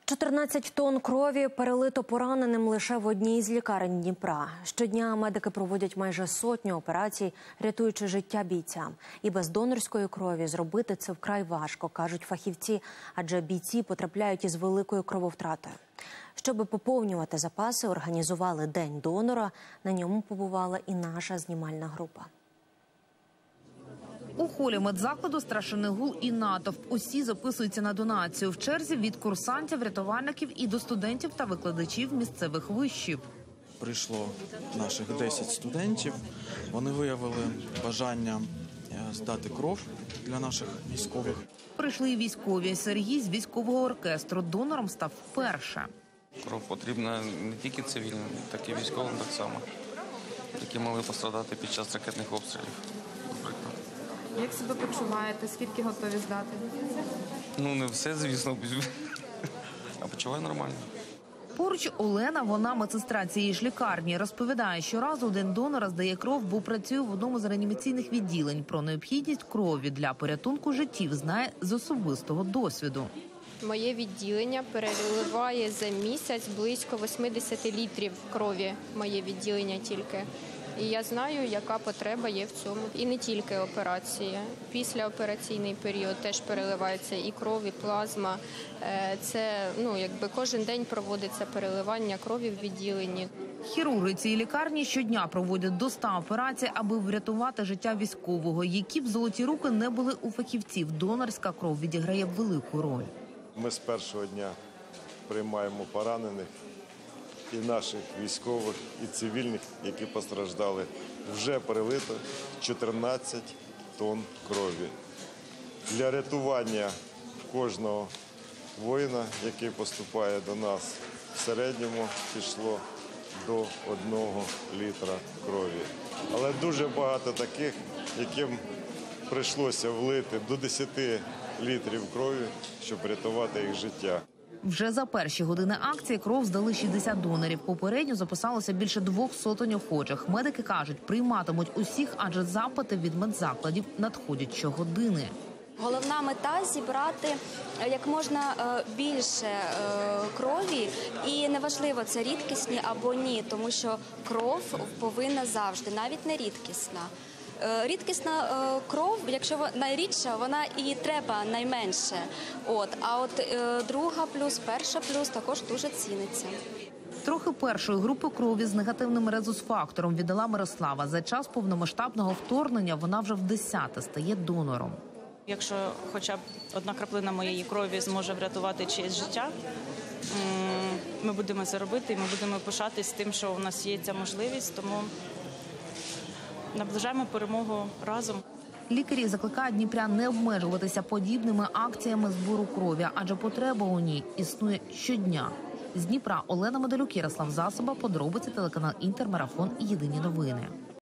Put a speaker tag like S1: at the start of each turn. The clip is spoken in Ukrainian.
S1: 14 тонн крові перелито пораненим лише в одній з лікарень Дніпра. Щодня медики проводять майже сотню операцій, рятуючи життя бійцям. І без донорської крові зробити це вкрай важко, кажуть фахівці, адже бійці потрапляють із великою крововтратою. Щоби поповнювати запаси, організували День донора. На ньому побувала і наша знімальна група.
S2: У холі медзакладу страшенний гул і натовп. Усі записуються на донацію. В черзі від курсантів, рятувальників і до студентів та викладачів місцевих вишів.
S3: Прийшло наших 10 студентів. Вони виявили бажання здати кров для наших військових.
S2: Прийшли і військові. Сергій з військового оркестру донором став вперше.
S4: Кров потрібна не тільки цивільним, так і військовим так само, які могли пострадати під час ракетних обстрілів, наприклад.
S5: Як себе почуваєте? Скільки готові здати?
S4: Ну, не все, звісно, а почуваю нормально.
S2: Поруч Олена, вона медсестра цієї ж лікарні, розповідає, що разу у День донора здає кров, бо працює в одному з реанімаційних відділень. Про необхідність крові для порятунку життів знає з особистого досвіду.
S6: Моє відділення переливає за місяць близько 80 літрів крові, моє відділення тільки. І я знаю, яка потреба є в цьому. І не тільки операції. Післяопераційний період теж переливається і кров, і плазма. Це, кожен день проводиться переливання крові в відділенні.
S2: Хірурги цієї лікарні щодня проводять до 100 операцій, аби врятувати життя військового. Які б золоті руки не були у фахівців, донорська кров відіграє велику роль.
S7: Ми з першого дня приймаємо поранених і наших військових, і цивільних, які постраждали. Вже перелито 14 тонн крові. Для рятування кожного воїна, який поступає до нас, в середньому пішло до 1 літра крові. Але дуже багато таких, яким прийшлося влити до 10 літрів крові, щоб рятувати їх життя.
S2: Вже за перші години акції кров здали 60 донорів. Попередньо записалося більше 200 охочих. Медики кажуть, прийматимуть усіх, адже запити від медзакладів надходять щогодини.
S8: Головна мета – зібрати як можна більше крові. І неважливо, це рідкісні або ні, тому що кров повинна завжди, навіть не рідкісна. Рідкісна кров, якщо найрідша, вона і треба найменше. А друга плюс, перша плюс також дуже ціниться.
S2: Трохи першої групи крові з негативним резус-фактором віддала Мирослава. За час повномасштабного вторгнення вона вже в 10-те стає донором.
S9: Якщо хоча б одна краплина моєї крові зможе врятувати чиєсь життя, ми будемо це робити і ми будемо пишатись тим, що у нас є ця можливість, тому наближаємо перемогу разом.
S2: Лікарі закликають дніпрян не обмежуватися подібними акціями збору крові, адже потреба у ній існує щодня. З Дніпра Олена Медалюк, Ярослав Засоба, подробиці, телеканал Інтермарафон, Єдині новини.